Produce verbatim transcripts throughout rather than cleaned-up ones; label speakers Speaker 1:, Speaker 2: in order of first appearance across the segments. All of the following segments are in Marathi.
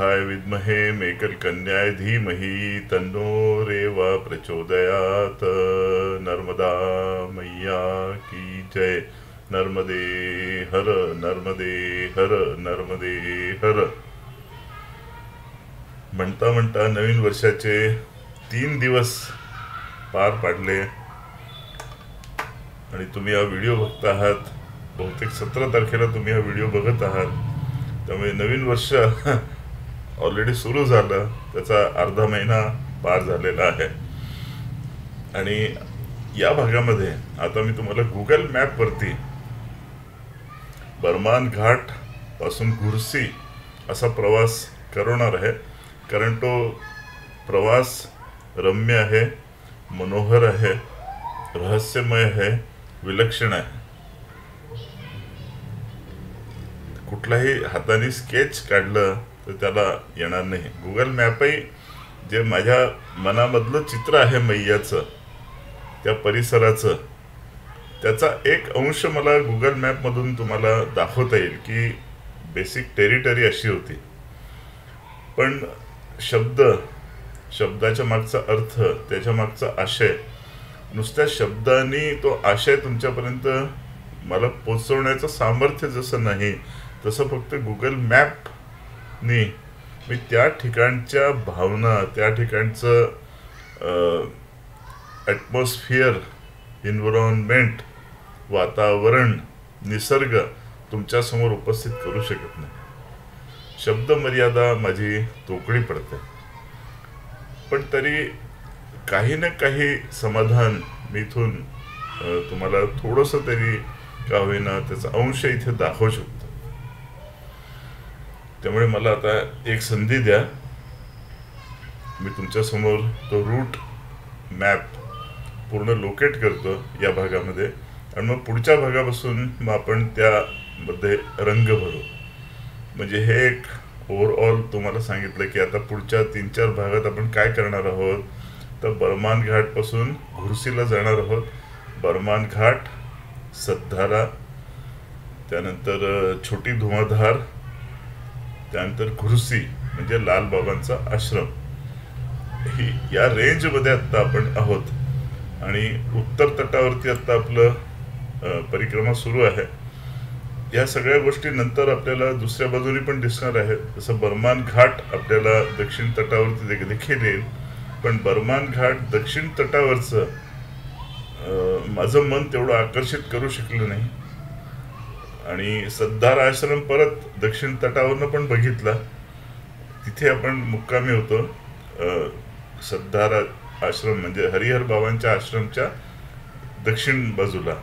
Speaker 1: देहाय विद्महे मेकल कन्याय धीमहि तन्नो रेवा प्रचोदयात। नर्मदा मैया की जय। नर्मदे हर नर्मदे हर नर्मदे हर। म्हणता म्हणता नवीन वर्षाचे तीन दिवस पार पाडले आणि तुम्ही हा व्हिडिओ बघत आहात। बहुतेक सतरा तारखेला तुम्ही हा व्हिडिओ बघत आहात, त्यामुळे नवीन वर्ष ऑलरेडी सुरू झालं, त्याचा अर्धा महिना पार झालेला आहे। आणि या भागामध्ये आता मी तुम्हाला गुगल मॅप वरती बरमान घाट पासून घुर्सी असा प्रवास करवणार आहे, कारण तो प्रवास रम्य आहे, मनोहर आहे, रहस्यमय आहे, विलक्षण आहे। कुठलाही हाताने स्केच काढलं तर त्याला येणार नाही। गुगल मॅपही जे माझ्या मनामधलं चित्र आहे मैयाचं, त्या परिसराचं, त्याचा एक अंश मला गुगल मॅपमधून तुम्हाला दाखवता येईल की बेसिक टेरिटरी अशी होती। पण शब्द, शब्दाच्या मागचा अर्थ, त्याच्या मागचा आशय, नुसत्या शब्दांनी तो आशय तुमच्यापर्यंत मला पोचवण्याचं सामर्थ्य जसं नाही, तसं फक्त गुगल मॅपनी मी त्या ठिकाणच्या भावना, त्या ठिकाणचं ॲटमॉस्फिअर, एन्व्हायरमेंट, वातावरण, निसर्ग तुमच्यासमोर उपस्थित करू शकत नाही। शब्द मर्यादा माझी तोकडी पडते, पण तरी काही ना काही समाधान मी इथून तुम्हाला थोडंसं तरी का होईना त्याचा अंश इथे दाखवू शकतो। त्यामुळे मला आता एक संधी द्या, मी तुमच्यासमोर तो रूट मॅप पूर्ण लोकेट करतो या भागामध्ये, आणि मग पुढच्या भागापासून मग आपण त्यामध्ये रंग भरू। म्हणजे हे एक ओव्हरऑल तुम्हाला सांगितलं की आता पुढच्या तीन चार भागात आपण काय करणार आहोत। तर बरमान घाट पासून घुर्सीला जाणार आहोत। बरमान घाट, सद्धारा, त्यानंतर छोटी धुआधार, त्यानंतर घुर्सी म्हणजे लालबाबांचा आश्रम, ही या रेंजमध्ये आत्ता आपण आहोत। आणि उत्तर तटावरती आत्ता आपलं परिक्रमा सुरू आहे। या सगळ्या गोष्टी नंतर आपल्याला दुसऱ्या बाजूने पण दिसणार आहेत। जसं बरमान घाट आपल्याला दक्षिण तटावरती देखील येईल, पण बरमान घाट दक्षिण तटावरचं माझं मन तेवढं आकर्षित करू शकलं नाही। आणि सद्धारा आश्रम परत दक्षिण तटावरनं पण बघितला, तिथे आपण मुक्कामी होतो। सद्धारा आश्रम म्हणजे हरिहर बाबांच्या आश्रमच्या दक्षिण बाजूला।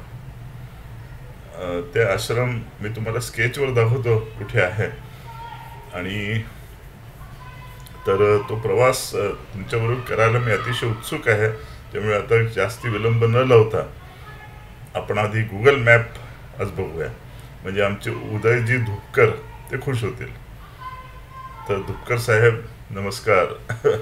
Speaker 1: ते आश्रम मी तुम्हाला स्केचवर दाखवतो कुठे आहे। आणि तर तो प्रवास तुमच्याबरोबर करायला मी अतिशय उत्सुक आहे। त्यामुळे आता जास्ती विलंब न लावता आपण आधी गुगल मॅप आज बघूया, म्हणजे आमचे उदयजी धुपकर ते खुश होतील। तर धुपकर साहेब नमस्कार।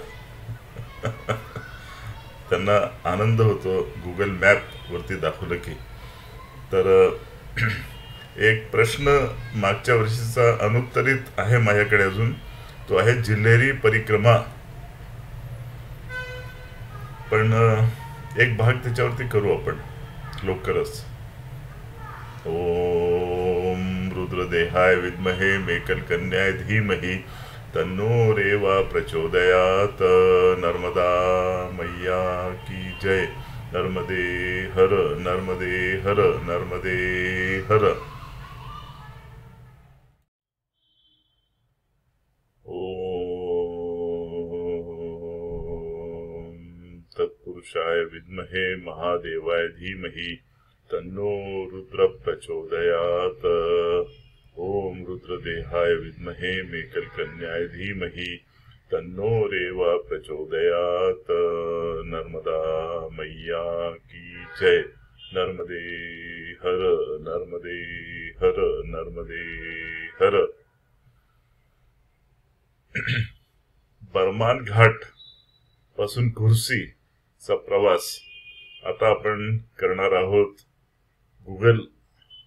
Speaker 1: त्यांना आनंद होतो गुगल मॅप वरती दाखवलं की। तर एक प्रश्न मागच्या वर्षीचा अनुत्तरित आहे माझ्याकडे अजून, तो आहे जिल्हेरी परिक्रमा। पण एक भाग त्याच्यावरती करू आपण लवकरच। ओम रुद्रदेहाय विद्महे मेकल कन्याय धीमहि तन्नो रेवा प्रचोदयात। नर्मदा मैया की जय। नर्मदे हर नर्मदे हर नर्मदे हर। ओम तत्पुरुषाय विद्महे महादेवाय धीमहि तन्नो रुद्र प्रचोदयात। ओम रुद्रदेहाय विद्महे मेकल कन्याय धीमहि तन्नो रेवा प्रचोदयात। नर्मदा मैया की जय। नर्मदे हर नर्मदे हर नर्मदे हर। बरमान घाट पासून घुर्सी चा प्रवास आता आपण करणार आहोत गुगल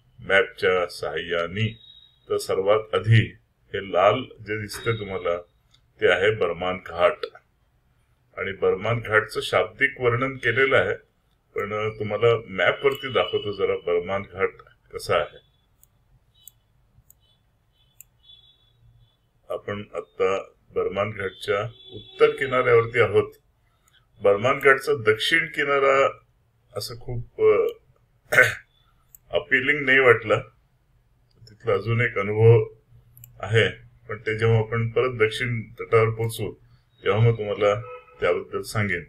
Speaker 1: मॅपच्या सहाय्याने। तर सर्वात आधी हे लाल जे दिसते तुम्हाला ते आहे बर्मान घाट. आणि बर्मान घाटचं शाब्दिक वर्णन केलेलं आहे, पण तुम्हाला मॅप वरती दाखवतो जरा बर्मान घाट कसा आहे. आपण आता बर्मान घाटच्या उत्तर किनाऱ्यावरती आहोत. बर्मान घाटचा दक्षिण किनारा असं खूप अपिलिंग नाही वाटला. तिथला अजून एक अनुभव आहे, पण ते जेव्हा आपण परत दक्षिण तटावर पोहोचू तेव्हा मग तुम्हाला त्याबद्दल सांगेन.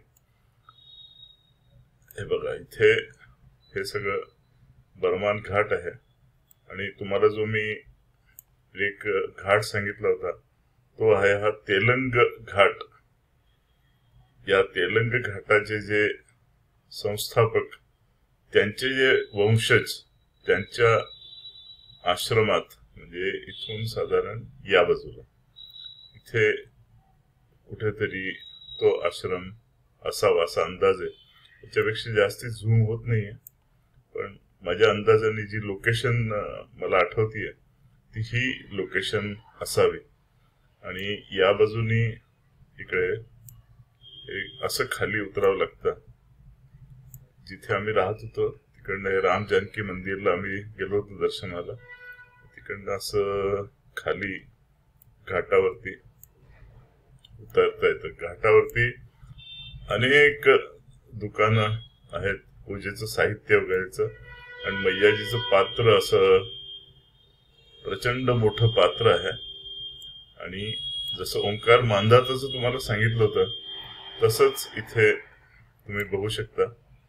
Speaker 1: हे बघा, इथे हे सगळं बर्मान घाट आहे. आणि तुम्हाला जो मी एक घाट सांगितला होता तो आहे हा तेलंग घाट. या तेलंग घाटाचे जे संस्थापक, त्यांचे जे वंशज, त्यांच्या आश्रमात म्हणजे इथून साधारण या बाजूला इथे कुठेतरी तो आश्रम असावा असा अंदाज आहे. त्याच्यापेक्षा जास्ती झूम होत नाहीये, पण माझ्या अंदाजाने जी लोकेशन मला आठवतीये ती ही लोकेशन असावी. आणि या बाजूनी इकडे असं खाली उतरावं लागतं. जिथे आम्ही राहत होतो तिकडनं राम जानकी मंदिरला आम्ही गेलो होतो दर्शनाला. तिकडनं असं खाली घाटावरती उतरता येतं. घाटावरती अनेक दुकानं आहेत पूजेचं साहित्य वगैरेचं. आणि मैयाजीचं पात्र असं प्रचंड मोठं पात्र आहे. आणि जसं ओंकार मांधाताचं तुम्हाला सांगितलं होतं तसंच इथे तुम्ही बघू शकता.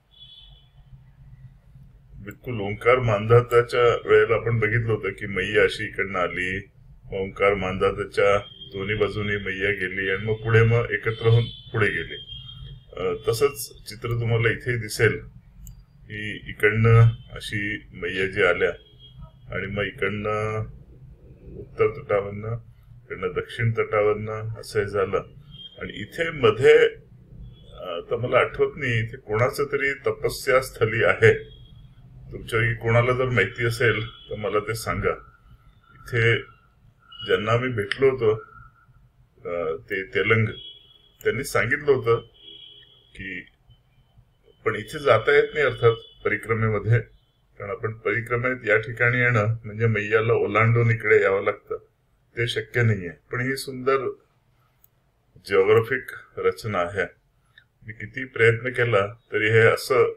Speaker 1: बिलकुल ओंकार मांधाताच्या वेळेला आपण बघितलं होतं की मैया अशी इकडनं आली, ओंकार मांधाताच्या दोन्ही बाजूनी मैया गेली आणि मग पुढे मग एकत्र होऊन पुढे गेली. तसंच चित्र तुम्हाला इथे दिसेल की इकडनं अशी मैया जी आल्या आणि मग इकडनं उत्तर तटावरनं, इकडनं दक्षिण तटावरनं असं झालं. आणि इथे मध्ये तर मला आठवत नाही, इथे कोणाचं तरी तपस्या स्थली आहे. तुमच्या कोणाला जर माहिती असेल तर मला ते सांगा. इथे ज्यांना आम्ही भेटलो होतो ते तेलंग, त्यांनी सांगितलं होतं की पण इथे जाता येत नाही अर्थात परिक्रमेमध्ये, कारण आपण परिक्रमेत या ठिकाणी येणं म्हणजे मैयाला ओलांडून इकडे यावं लागतं, ते शक्य नाहीये. पण ही सुंदर जिओग्राफिक रचना आहे. मी किती प्रयत्न केला तरी हे असं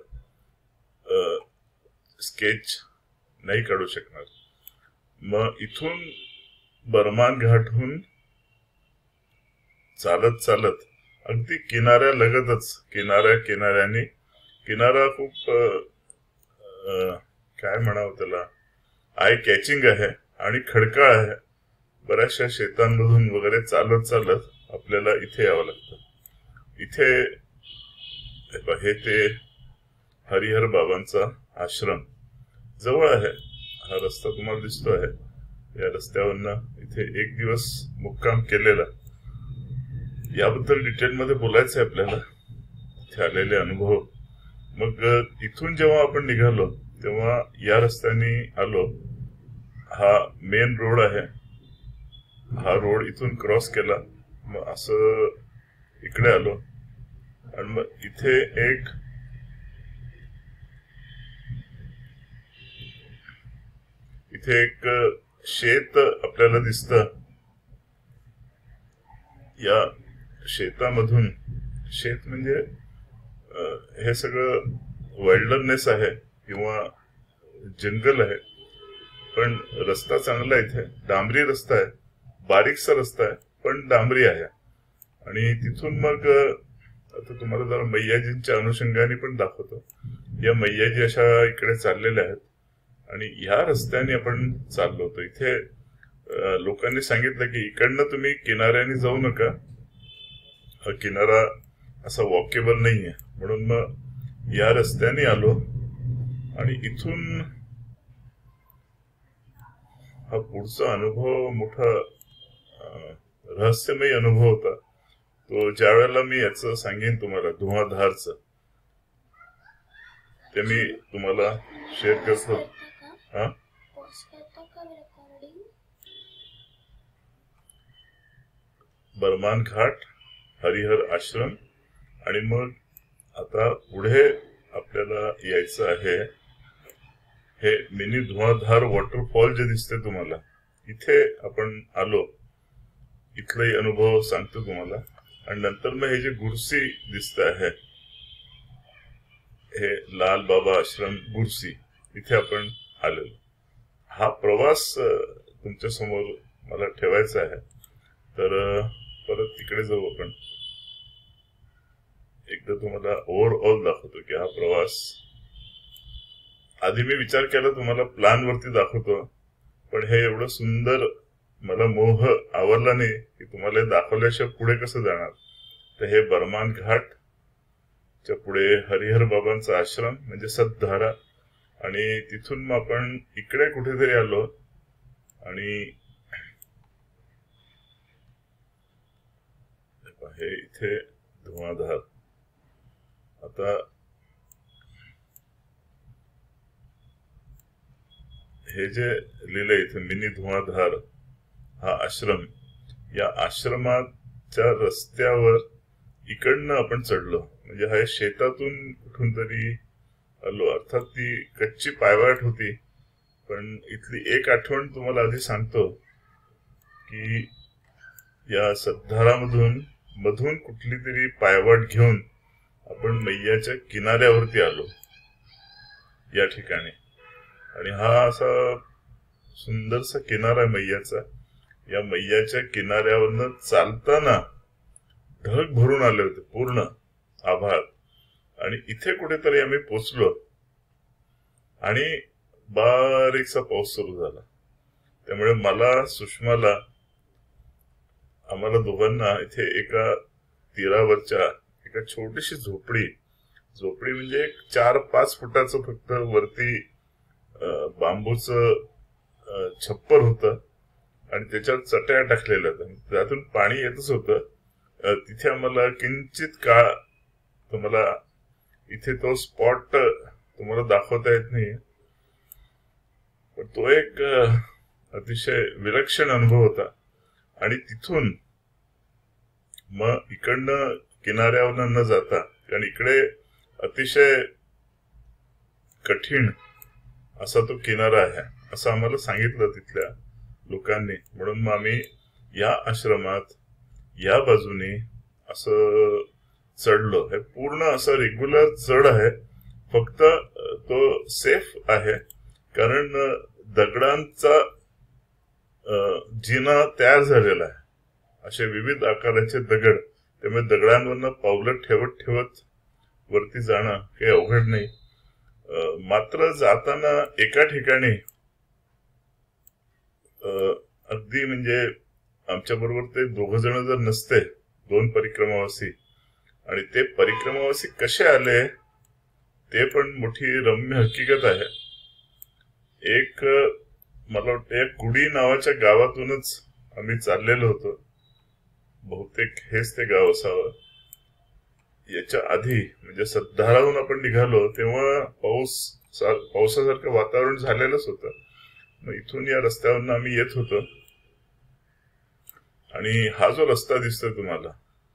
Speaker 1: स्केच नाही काढू शकणार. मग इथून बर्मान घाटहून चालत चालत अगदी किनाऱ्या लगतच, किनाऱ्या किनाऱ्याने किनारा खूप काय म्हणावं त्याला, आय कॅचिंग आहे आणि खडकाळ आहे. बऱ्याचशा शेतांमधून वगैरे चालत चालत आपल्याला इथे यावं लागतं. इथे हे ते हरिहर बाबांचा आश्रम जवळ आहे. हा रस्ता तुम्हाला दिसतो आहे, या रस्त्यावरनं इथे एक दिवस मुक्काम केलेला. याबद्दल डिटेलमध्ये बोलायचं आहे आपल्याला, इथे आलेले अनुभव. मग इथून जेव्हा आपण निघालो तेव्हा या रस्त्याने आलो. हा मेन रोड आहे. हा रोड इथून क्रॉस केला, मग असं इकडे आलो आणि मग इथे एक इथे एक शेत आपल्याला दिसतं. या शेतामधून, शेत म्हणजे हे सगळं वाईल्डनेस आहे किंवा जंगल आहे, पण रस्ता चांगला आहे. इथे डांबरी रस्ता आहे, बारीकसा रस्ता आहे पण डांबरी आहे. आणि तिथून मग आता तुम्हाला जरा मैयाजींच्या अनुषंगाने पण दाखवतो. या मैयाजी अशा इकडे चाललेल्या आहेत आणि ह्या रस्त्याने आपण चाललो होतो. इथे लोकांनी सांगितलं की इकडनं तुम्ही किनाऱ्याने जाऊ नका, हा किनारा असा वॉकेबल नाहीये, म्हणून मग या रस्त्याने आलो. आणि इथून हा पुढचा अनुभव मोठा रहस्यमय अनुभव होता. तो ज्या वेळेला मी याचं सांगेन तुम्हाला धुआधारचं, ते मी तुम्हाला शेअर करतो. हा बरमान घाट, हरिहर आश्रम, आणि मग आता पुढे आपल्याला यायचं आहे. हे मिनी धुआधार वॉटरफॉल जे दिसते तुम्हाला, इथे आपण आलो. इथलाही अनुभव सांगतो तुम्हाला. आणि नंतर मग हे जे गुरसी दिसत आहे, हे लाल बाबा आश्रम गुरसी, इथे आपण आलेलो. हा प्रवास तुमच्या समोर मला ठेवायचा आहे. तर परत तिकडे जाऊ आपण. एकदा तुम्हाला ओव्हरऑल दाखवतो की हा प्रवास, आधी मी विचार केला तुम्हाला प्लॅन वरती दाखवतो, पण हे एवढं सुंदर मला मोह आवडला नाही की तुम्हाला दाखवल्याशिवाय पुढे कसं जाणार. तर हे बरमान घाट च्या पुढे हरिहर बाबांचा आश्रम म्हणजे सतधारा, आणि तिथून मग आपण इकडे कुठेतरी आलो. आणि हे इथे धुआधार. आता हे जे लिहिलंय इथे मिनी धुआधार हा आश्रम, या आश्रमाच्या रस्त्यावर इकडनं आपण चढलो. म्हणजे हा शेतातून कुठून तरी आलो. अर्थात ती कच्ची पायवाट होती, पण इथली एक आठवण तुम्हाला आधी सांगतो की या सतधारामधून मधून कुठली तरी पायवाट घेऊन आपण मैयाच्या किनाऱ्यावरती आलो या ठिकाणी. आणि हा असा सुंदरसा किनारा आहे मैयाचा. या मैयाच्या किनाऱ्यावरनं चालताना ढग भरून आले होते, पूर्ण आभाळ. आणि इथे कुठेतरी आम्ही पोचलो आणि बारीकसा पाऊस सुरू झाला. त्यामुळे मला, सुषमाला, आम्हाला दोघांना इथे एका तीरावरच्या एका छोटीशी झोपडी, झोपडी म्हणजे एक चार पाच फुटाचं फक्त वरती बांबूचं छप्पर होतं आणि त्याच्यावर चटया टाकलेल्या होत्या. त्यातून पाणी येतच होतं. तिथे आम्हाला किंचित काळ, तुम्हाला इथे तो स्पॉट तुम्हाला दाखवता येत नाही, पण तो एक अतिशय विलक्षण अनुभव होता. आणि तिथून मग इकडनं किनाऱ्यावरनं न जाता, कारण इकडे अतिशय कठीण असा तो किनारा आहे असं आम्हाला सांगितलं तिथल्या लोकांनी. म्हणून मग आम्ही या आश्रमात या बाजूने असं चढलो. हे पूर्ण असं रेग्युलर चढ आहे, फक्त तो सेफ आहे कारण दगडांचा जिना तयार झालेला आहे. असे विविध आकाराचे दगड, त्यामुळे दगडांवरनं पावलं ठेवत ठेवत वरती जाणं काही अवघड नाही. मात्र जाताना एका ठिकाणी अगदी म्हणजे आमच्या बरोबर ते दोघ जण जर नसते, दोन परिक्रमावासी, आणि ते परिक्रमावासी कसे आले ते पण मोठी रम्य हकीकत आहे. एक मला वाटतं एक गुडी नावाच्या गावातूनच आम्ही चाललेलो होतो. बहुतेक हेच ते गाव असावं. याच्या आधी म्हणजे सतधाराहून आपण निघालो तेव्हा पाऊस पावसासारखं वातावरण झालेलंच होतं. मग इथून या रस्त्यावरून आम्ही येत होतो. आणि हा जो रस्ता दिसतोय तुम्हाला,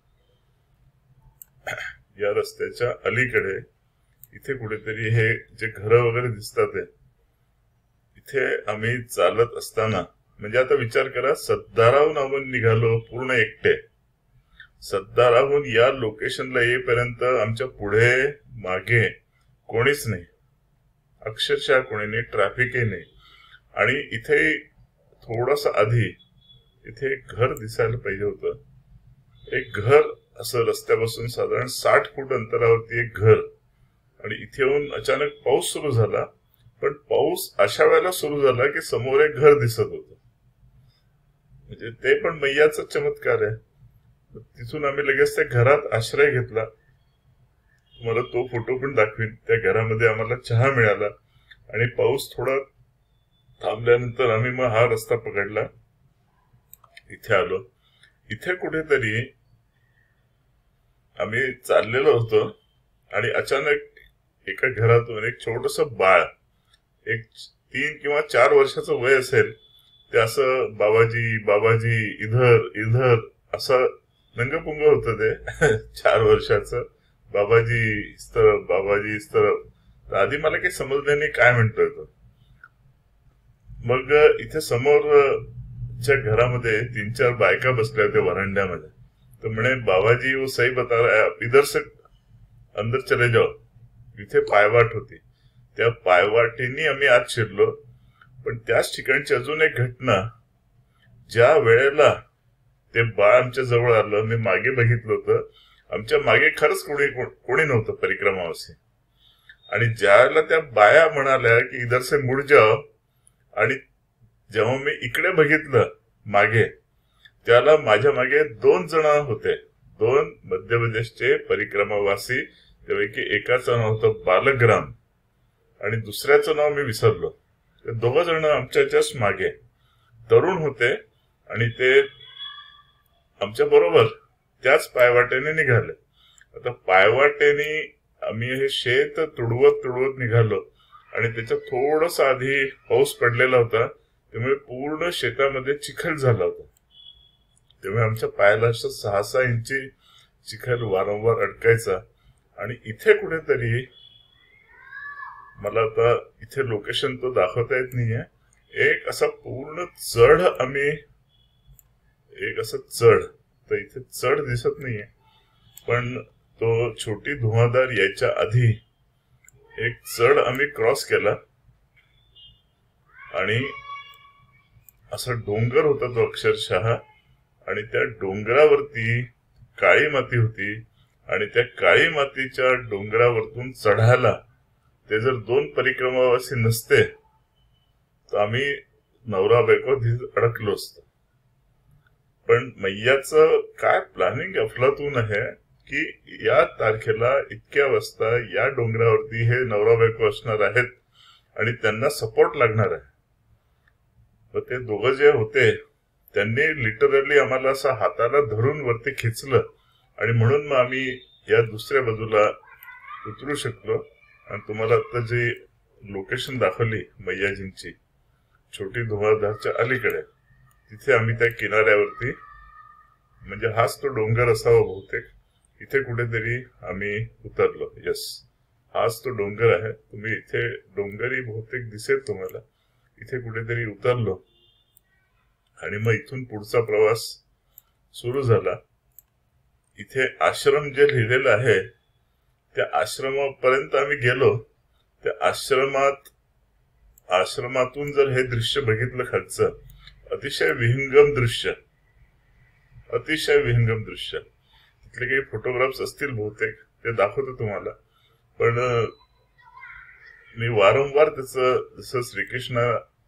Speaker 1: या रस्त्याच्या अलीकडे इथे कुठेतरी हे जे घर वगैरे दिसतात, इथे आम्ही चालत असताना, म्हणजे आता विचार करा, सतधाराहून आपण निघालो पूर्ण एकटे. सतधाराहून या लोकेशनला येईपर्यंत आमच्या पुढे मागे कोणीच नाही, अक्षरशः कोणी नाही, ट्रॅफिकही नाही. आणि इथे थोडस आधी इथे एक घर दिसायला पाहिजे होतं. एक घर असं रस्त्यापासून साधारण साठ फूट अंतरावरती एक घर. आणि इथे येऊन अचानक पाऊस सुरू झाला, पण पाऊस अशा वेळेला सुरू झाला की समोर एक घर दिसत होतं. म्हणजे ते पण मैयाचा चमत्कार आहे. तिथून आम्ही लगेच त्या घरात आश्रय घेतला. तुम्हाला तो फोटो पण दाखवीन. त्या घरामध्ये आम्हाला चहा मिळाला आणि पाऊस थोडा थांबल्यानंतर आम्ही मग हा रस्ता पकडला, इथे आलो. इथे कुठेतरी आम्ही चाललेलो होतो आणि अचानक एका घरातून एक छोटस बाळ, एक तीन किंवा चार वर्षाचं वय असेल, ते असं बाबाजी बाबाजी इधर इधर असं नंगपुंग होतं ते चार वर्षाचं. बाबाजी स्थळ बाबाजी स्थळ. आधी मला काही समजलं नाही काय म्हणतोय तो. मग इथे समोरच्या घरामध्ये तीन चार बायका बसल्या होत्या वरांड्यामध्ये. तर म्हणे बाबाजी वो सही बता रहा है, आप इधर से अंदर चले जाओ. इथे पायवाट होती, त्या पायवाटीने आम्ही आत शिरलो. पण त्याच ठिकाणची अजून एक घटना, ज्या वेळेला ते बाळ आमच्या जवळ आलं, मी मागे बघितलं होतं, आमच्या मागे खरंच कोणी कोणी नव्हतं परिक्रमावासी. आणि ज्या वेळेला त्या बाया म्हणाल्या की इधर से मुड जाओ, आणि जेव्हा मी इकडे बघितलं मागे, त्याला माझ्या मागे दोन जण होते, दोन मध्य प्रदेशचे परिक्रमावासी. त्यापैकी एकाचं नाव होतं बालग्राम आणि दुसऱ्याचं नाव मी विसरलो. ते दोघं जण आमच्या जस्ट मागे तरुण होते आणि ते आमच्या बरोबर त्याच पायवाटेने निघाले. आता पायवाटेने आम्ही हे शेत तुडवत तुडवत निघालो आणि त्याच्या थोडस आधी पाऊस पडलेला होता, त्यामुळे पूर्ण शेतामध्ये चिखल झाला होता. त्यामुळे आमच्या पायाला असं सहा सहा इंची चिखल वारंवार अडकायचा. आणि इथे कुठेतरी मला आता इथे लोकेशन तो दाखवता येत नाहीये, एक असा पूर्ण चढ आम्ही एक असं चढ तर इथे चढ दिसत नाहीये, पण तो छोटी धुवाधार यायच्या आधी एक चढ आम्ही क्रॉस केला. आणि असा डोंगर होता तो अक्षरशः, आणि त्या डोंगरावरती काळी माती होती. आणि त्या काळी मातीच्या डोंगरावरतून चढायला ते जर दोन परिक्रमावासी नसते तर आम्ही नवरा बायको अडकलो असतो. पण मैयाचं काय प्लॅनिंग अफलातून आहे की या तारखेला इतक्या वाजता या डोंगरावरती हे नवरा बायको असणार आहेत आणि त्यांना सपोर्ट लागणार आहे. तर ते दोघं जे होते त्यांनी लिटरली आम्हाला असं हाताला धरून वरती खेचलं, आणि म्हणून मग आम्ही या दुसऱ्या बाजूला उतरू शकलो. आणि तुम्हाला आता जे लोकेशन दाखवली मैयाजींची, छोटी धुवाधारच्या अलीकडे, तिथे आम्ही त्या किनाऱ्यावरती, म्हणजे हाच तो डोंगर असावा बहुतेक, इथे कुठेतरी आम्ही उतरलो. यस, हाच तो डोंगर आहे. तुम्ही इथे डोंगरही बहुतेक दिसेल तुम्हाला. इथे कुठेतरी उतरलो आणि मग इथून पुढचा प्रवास सुरू झाला. इथे आश्रम जे लिहिलेलं आहे त्या आश्रमापर्यंत आम्ही गेलो. त्या आश्रमात आश्रमातून जर हे दृश्य बघितलं खालचं, अतिशय विहंगम दृश्य, अतिशय विहंगम दृश्य. तिथले काही फोटोग्राफ्स असतील बहुतेक, ते दाखवतो तुम्हाला. पण मी वारंवार त्याचं, जसं श्रीकृष्ण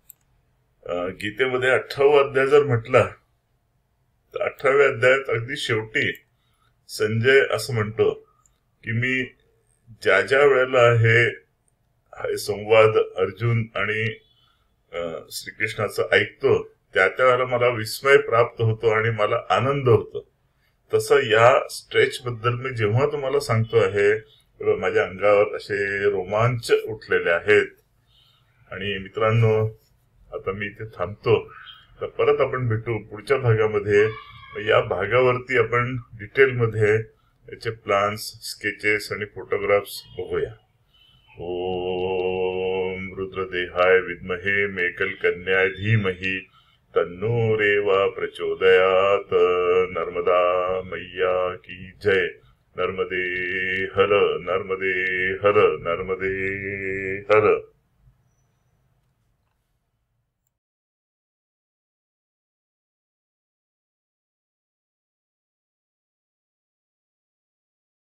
Speaker 1: गीतेमध्ये अठरावा अध्याय जर म्हटला तर अठराव्या अध्यायात अगदी शेवटी संजय असं म्हणतो की मी ज्या ज्या वेळेला हे संवाद अर्जुन आणि श्रीकृष्णाचं ऐकतो त्या त्या वेळेला मला विस्मय प्राप्त होतो आणि मला आनंद होतो. तसं या स्ट्रेच बद्दल मी जेव्हा तुम्हाला सांगतो आहे माझ्या अंगावर असे रोमांच उठलेले आहेत. आणि मित्रांनो, आता मी इथे थांबतो, तर परत आपण भेटू पुढच्या भागामध्ये. या भागावरती आपण डिटेलमध्ये याचे प्लान्स, स्केचेस आणि फोटोग्राफ्स बघूया. ओम रुद्रदेहाय विद्महे मेकल कन्याय धीमहि तन्नो रेवा प्रचोदयात. नर्मदा मैया की जय. नर्मदे हर, नर्मदे हर, नर्मदे हर.